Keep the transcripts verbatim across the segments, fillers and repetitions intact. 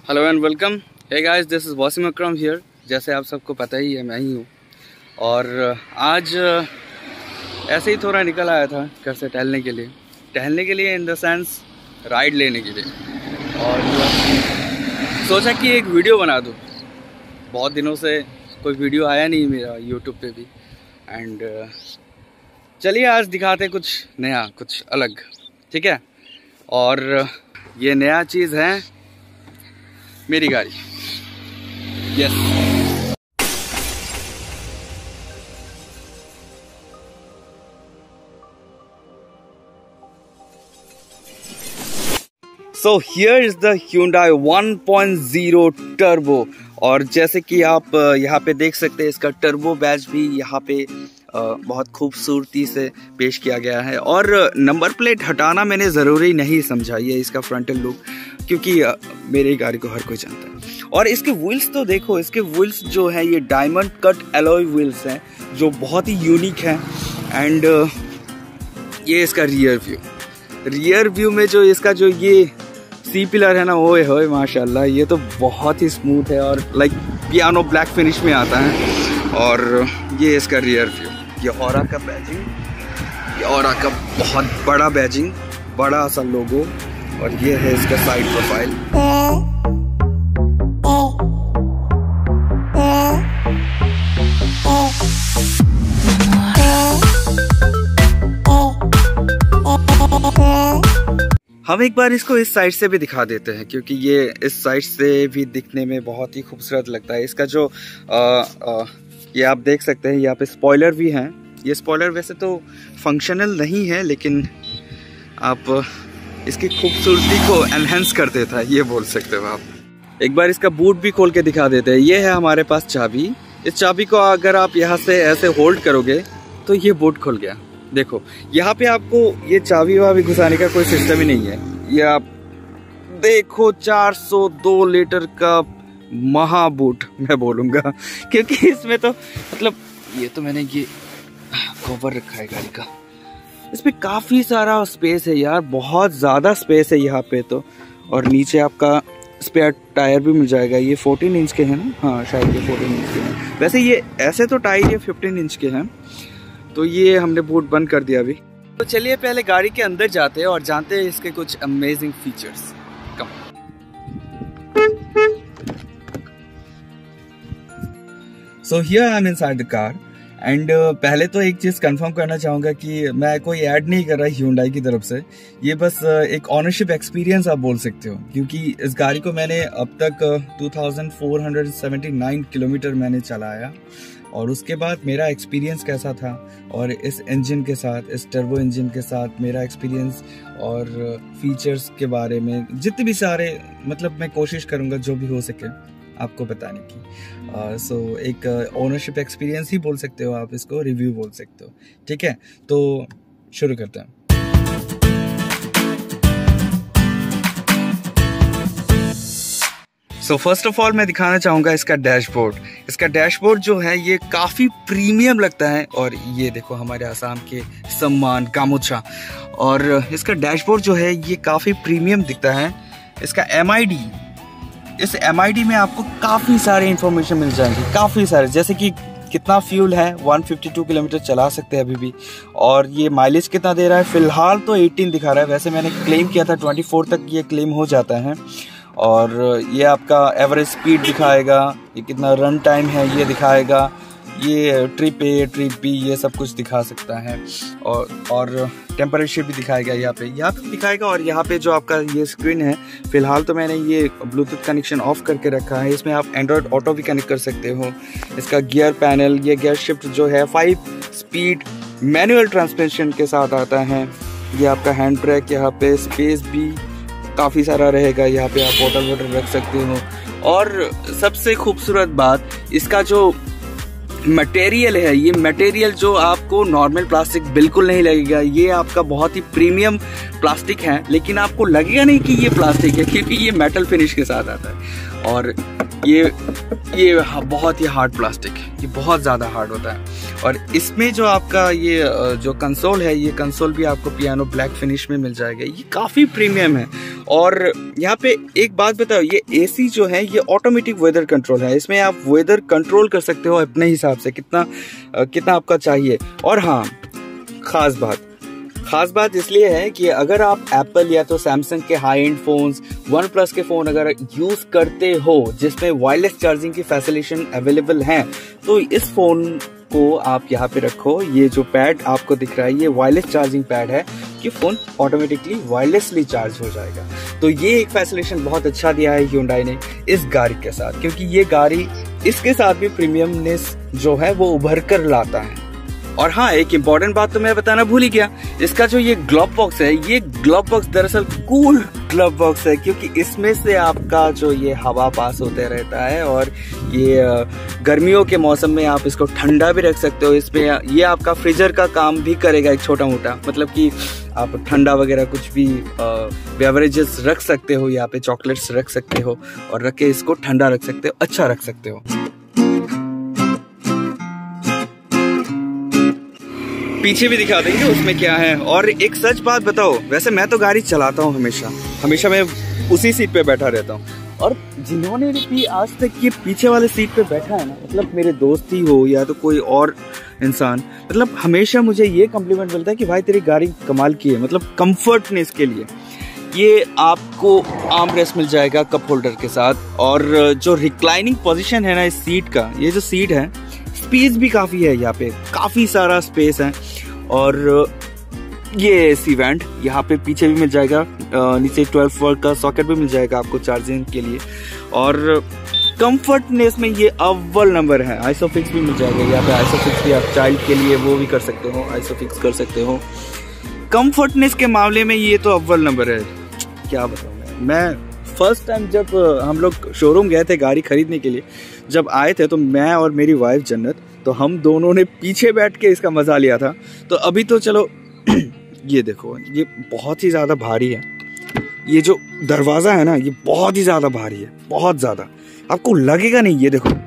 Hello and welcome. Hey guys, this is Wasim Akram here. जैसे आप सबको पता ही है, मैं ही हूँ। और आज ऐसे ही थोड़ा निकल आया था घर से टहलने के लिए टहलने के लिए इन द सेंस राइड लेने के लिए। और सोचा कि एक वीडियो बना दूँ। बहुत दिनों से कोई वीडियो आया नहीं मेरा यूट्यूब पे भी। एंड चलिए आज दिखाते कुछ नया, कुछ अलग, ठीक है। और ये नया चीज़ है मेरी गाड़ी। Yes, so here is the Hyundai one point zero turbo. और जैसे कि आप यहाँ पे देख सकते हैं, इसका टर्बो बैज भी यहाँ पे बहुत खूबसूरती से पेश किया गया है। और नंबर प्लेट हटाना मैंने ज़रूरी नहीं समझा, ये इसका फ्रंटल लुक, क्योंकि मेरी गाड़ी को हर कोई जानता है। और इसके व्हील्स तो देखो, इसके व्हील्स जो है ये डायमंड कट एलॉय व्हील्स हैं जो बहुत ही यूनिक हैं। एंड ये इसका रियर व्यू रियर व्यू में जो इसका जो ये सी पिलर है ना, ओए होए माशाल्लाह, ये तो बहुत ही स्मूथ है और लाइक पियानो ब्लैक फिनिश में आता है। और ये इसका रियर व्यू, ये ऑरा का बैजिंग, ये ऑरा का बहुत बड़ा बैजिंग, बड़ा सा लोगो। और ये है इसका साइड प्रोफाइल। हम एक बार इसको इस साइड से भी दिखा देते हैं, क्योंकि ये इस साइड से भी दिखने में बहुत ही खूबसूरत लगता है। इसका जो आ, आ, ये आप देख सकते हैं, यहाँ पे स्पॉइलर भी हैं। ये स्पॉइलर वैसे तो फंक्शनल नहीं है, लेकिन आप इसकी खूबसूरती को एनहेंस कर देता है, ये बोल सकते हो आप। एक बार इसका बूट भी खोल के दिखा देते हैं। ये है हमारे पास चाबी। इस चाबी को अगर आप यहाँ से ऐसे होल्ड करोगे तो ये बूट खुल गया। देखो यहाँ पे आपको ये चाबी वाबी घुसाने का कोई सिस्टम ही नहीं है। ये आप देखो चार सौ दो लीटर का महा बूट मैं बोलूँगा, क्योंकि इसमें तो मतलब ये तो मैंने ये कवर रखा है गाड़ी का, इसमें काफ़ी सारा स्पेस है यार, बहुत ज़्यादा स्पेस है यहाँ पे तो। और नीचे आपका स्पेयर टायर भी मिल जाएगा। ये चौदह इंच के हैं ना, हाँ शायद ये चौदह इंच के हैं। वैसे ये ऐसे तो टायर ये पंद्रह इंच के हैं। तो ये हमने बूट बंद कर दिया अभी। तो चलिए पहले गाड़ी के अंदर जाते हैं और जानते हैं इसके कुछ amazing features. Come so here I am inside the car. And पहले तो एक चीज़ कंफर्म करना चाहूँगा कि मैं कोई ऐड नहीं कर रहा Hyundai की तरफ से। ये बस एक ऑनरशिप एक्सपीरियंस आप बोल सकते हो, क्योंकि इस गाड़ी को मैंने अब तक two thousand four hundred seventy nine kilometre मैंने चलाया। और उसके बाद मेरा एक्सपीरियंस कैसा था, और इस इंजन के साथ, इस टर्बो इंजन के साथ मेरा एक्सपीरियंस और फीचर्स के बारे में जितने भी सारे, मतलब मैं कोशिश करूँगा जो भी हो सके आपको बताने की। सो uh, so, एक ओनरशिप एक्सपीरियंस ही बोल सकते हो आप इसको, रिव्यू बोल सकते हो, ठीक है। तो शुरू करते हैं। सो फर्स्ट ऑफ ऑल मैं दिखाना चाहूँगा इसका डैशबोर्ड। इसका डैशबोर्ड जो है ये काफ़ी प्रीमियम लगता है। और ये देखो हमारे आसाम के सम्मान गामोछा। और इसका डैशबोर्ड जो है ये काफ़ी प्रीमियम दिखता है। इसका एम आई डी, इस एम आई डी में आपको काफ़ी सारे इंफॉर्मेशन मिल जाएंगे, काफ़ी सारे, जैसे कि कितना फ्यूल है, एक सौ बावन किलोमीटर चला सकते हैं अभी भी। और ये माइलेज कितना दे रहा है, फ़िलहाल तो अठारह दिखा रहा है। वैसे मैंने क्लेम किया था चौबीस तक ये क्लेम हो जाता है। और ये आपका एवरेज स्पीड दिखाएगा, ये कितना रन टाइम है ये दिखाएगा, ये ट्रिप ए ट्रिप बी ये सब कुछ दिखा सकता है। और और टेम्परेचर भी दिखाएगा, यहाँ पे यहाँ पे दिखाएगा। और यहाँ पे जो आपका ये स्क्रीन है, फिलहाल तो मैंने ये ब्लूटूथ कनेक्शन ऑफ करके रखा है। इसमें आप एंड्रॉयड ऑटो भी कनेक्ट कर सकते हो। इसका गियर पैनल, ये गियर शिफ्ट जो है फाइव स्पीड मैनुअल ट्रांसमिशन के साथ आता है। ये आपका हैंड ब्रेक, यहाँ पे स्पेस भी काफ़ी सारा रहेगा, यहाँ पे आप बोतल वोटल रख सकते हो। और सबसे खूबसूरत बात, इसका जो मटेरियल है, ये मटेरियल जो आपको नॉर्मल प्लास्टिक बिल्कुल नहीं लगेगा। ये आपका बहुत ही प्रीमियम प्लास्टिक है, लेकिन आपको लगेगा नहीं कि ये प्लास्टिक है, क्योंकि ये मेटल फिनिश के साथ आता है। और ये ये बहुत ही हार्ड प्लास्टिक, ये बहुत ज़्यादा हार्ड होता है। और इसमें जो आपका ये जो कंसोल है, ये कंसोल भी आपको पियानो ब्लैक फिनिश में मिल जाएगा। ये काफ़ी प्रीमियम है। और यहाँ पे एक बात बताओ, ये एसी जो है ये ऑटोमेटिक वेदर कंट्रोल है। इसमें आप वेदर कंट्रोल कर सकते हो अपने हिसाब से, कितना कितना आपका चाहिए। और हाँ, ख़ास बात खास बात इसलिए है कि अगर आप एप्पल या तो सैमसंग के high end phones, OnePlus के फ़ोन अगर यूज़ करते हो जिसमें वायरलेस चार्जिंग की फैसिलिटेशन अवेलेबल है, तो इस फ़ोन को आप यहाँ पे रखो। ये जो पैड आपको दिख रहा है ये वायरलेस चार्जिंग पैड है कि फ़ोन ऑटोमेटिकली वायरलेसली चार्ज हो जाएगा। तो ये एक फैसिलिटेशन बहुत अच्छा दिया है Hyundai ने इस गाड़ी के साथ, क्योंकि ये गाड़ी इसके साथ भी प्रीमियमनेस जो है वो उभर कर लाता है। और हाँ, एक इम्पॉर्टेंट बात तो मैं बताना भूल ही गया, इसका जो ये ग्लव बॉक्स है, ये ग्लव बॉक्स दरअसल कूल ग्लव बॉक्स है, क्योंकि इसमें से आपका जो ये हवा पास होते रहता है और ये गर्मियों के मौसम में आप इसको ठंडा भी रख सकते हो। इसमें ये आपका फ्रीजर का काम भी करेगा एक छोटा मोटा, मतलब कि आप ठंडा वगैरह कुछ भी बेवरेजेस रख सकते हो, यहाँ पे चॉकलेट्स रख सकते हो और रख के इसको ठंडा रख सकते हो, अच्छा रख सकते हो। पीछे भी दिखा देंगे उसमें क्या है। और एक सच बात बताओ, वैसे मैं तो गाड़ी चलाता हूँ हमेशा हमेशा मैं उसी सीट पे बैठा रहता हूँ, और जिन्होंने भी आज तक ये पीछे वाले सीट पे बैठा है ना, मतलब मेरे दोस्त ही हो या तो कोई और इंसान, मतलब हमेशा मुझे ये कम्प्लीमेंट मिलता है कि भाई तेरी गाड़ी कमाल की है। मतलब कंफर्टनेस के लिए ये आपको आर्म रेस्ट मिल जाएगा कप होल्डर के साथ, और जो रिक्लाइनिंग पोजीशन है ना इस सीट का, ये जो सीट है स्पेस भी काफ़ी है, यहाँ पे काफ़ी सारा स्पेस है। और ये एसी वेंट यहाँ पे पीछे भी मिल जाएगा, नीचे ट्वेल्व वोल्ट का सॉकेट भी मिल जाएगा आपको चार्जिंग के लिए। और कंफर्टनेस में ये अव्वल नंबर है। आइसोफिक्स भी मिल जाएगा यहाँ पे, आइसोफिक्स भी आप चाइल्ड के लिए वो भी कर सकते हो, आइसोफिक्स कर सकते हो। कंफर्टनेस के मामले में ये तो अव्वल नंबर है, क्या बताऊँ मैं। फर्स्ट टाइम जब हम लोग शोरूम गए थे गाड़ी खरीदने के लिए, जब आए थे तो मैं और मेरी वाइफ जन्नत, तो हम दोनों ने पीछे बैठ के इसका मज़ा लिया था। तो अभी तो चलो ये देखो, ये बहुत ही ज़्यादा भारी है। ये जो दरवाज़ा है ना ये बहुत ही ज़्यादा भारी है, बहुत ज़्यादा, आपको लगेगा नहीं। ये देखो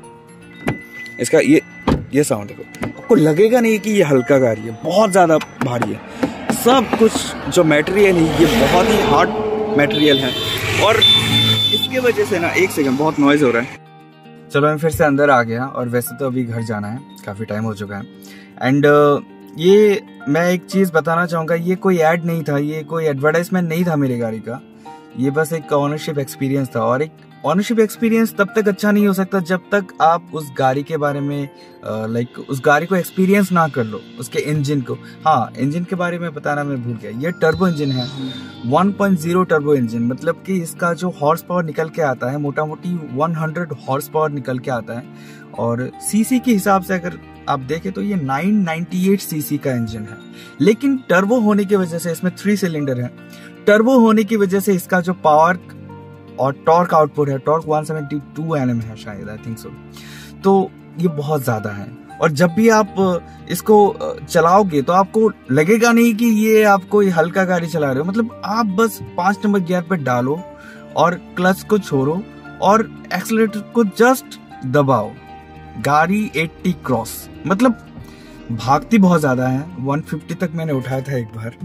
इसका ये ये साउंड देखो, आपको लगेगा नहीं कि ये हल्का गाड़ी है, बहुत ज़्यादा भारी है। सब कुछ जो मटेरियल है ये बहुत ही हार्ड मटेरियल है। और इसके वजह से ना, एक सेकंड बहुत नॉइज हो रहा है। चलो मैं फिर से अंदर आ गया, और वैसे तो अभी घर जाना है, काफ़ी टाइम हो चुका है। एंड uh, ये मैं एक चीज़ बताना चाहूँगा, ये कोई ऐड नहीं था, ये कोई एडवर्टाइजमेंट नहीं था मेरी गाड़ी का, ये बस एक ऑनरशिप एक्सपीरियंस था। और एक ऑनरशिप एक्सपीरियंस तब तक अच्छा नहीं हो सकता जब तक आप उस गाड़ी के बारे में लाइक उस गाड़ी को एक्सपीरियंस ना कर लो, उसके इंजन को। हाँ, इंजन के बारे में बताना मैं भूल गया, ये टर्बो इंजन है, one point zero turbo engine, मतलब कि इसका जो हॉर्स पावर निकल के आता है मोटा मोटी सौ हॉर्स पावर निकल के आता है। और सीसी के हिसाब से अगर आप देखें तो ये नौ सौ अट्ठानवे सीसी का इंजन है, लेकिन टर्बो होने की वजह से इसमें थ्री सिलेंडर है। टर्बो होने की वजह से इसका जो पावर और टॉर्क आउटपुट है, टॉर्क एक सौ बहत्तर एन एम है शायद, आई थिंक सो, तो ये बहुत ज़्यादा है। और जब भी आप इसको चलाओगे तो आपको लगेगा नहीं कि ये आप कोई हल्का गाड़ी चला रहे हो। मतलब आप बस पाँच नंबर गियर पे डालो और क्लच को छोड़ो और एक्सीलरेटर को जस्ट दबाओ, गाड़ी अस्सी क्रॉस, मतलब भागती बहुत ज़्यादा है। एक सौ पचास तक मैंने उठाया था एक बार,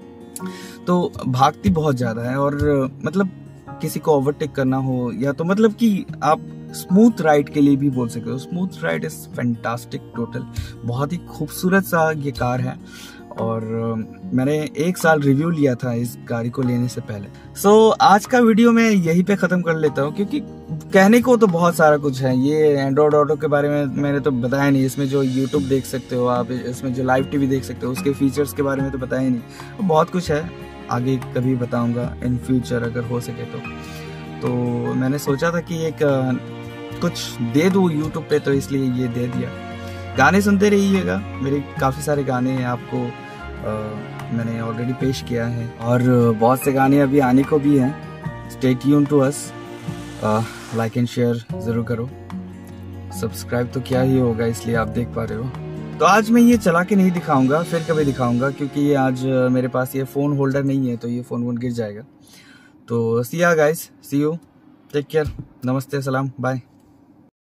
तो भागती बहुत ज़्यादा है। और मतलब किसी को ओवरटेक करना हो या तो मतलब कि आप स्मूथ राइड के लिए भी बोल सकते हो। Smooth ride is fantastic total, बहुत ही खूबसूरत सा ये कार है। और मैंने एक साल रिव्यू लिया था इस गाड़ी को लेने से पहले। सो so, आज का वीडियो मैं यहीं पे ख़त्म कर लेता हूँ, क्योंकि कहने को तो बहुत सारा कुछ है। ये एंड्रॉयड ऑटो के बारे में मैंने तो बताया नहीं, इसमें जो यूट्यूब देख सकते हो आप, इसमें जो लाइव टीवी देख सकते हो, उसके फीचर्स के बारे में तो बताया नहीं। तो बहुत कुछ है, आगे कभी बताऊँगा इन फ्यूचर अगर हो सके तो। तो मैंने सोचा था कि एक कुछ दे दूँ यूट्यूब पे, तो इसलिए ये दे दिया। गाने सुनते रहिएगा, मेरे काफ़ी सारे गाने आपको आ, मैंने ऑलरेडी पेश किया है, और बहुत से गाने अभी आने को भी हैं। Stay tune to us, like and share ज़रूर करो। सब्सक्राइब तो क्या ही होगा, इसलिए आप देख पा रहे हो। तो आज मैं ये चला के नहीं दिखाऊंगा, फिर कभी दिखाऊंगा, क्योंकि ये आज मेरे पास ये फ़ोन होल्डर नहीं है, तो ये फ़ोन वोन गिर जाएगा। तो see ya guys, see you, take care, नमस्ते, सलाम, बाय।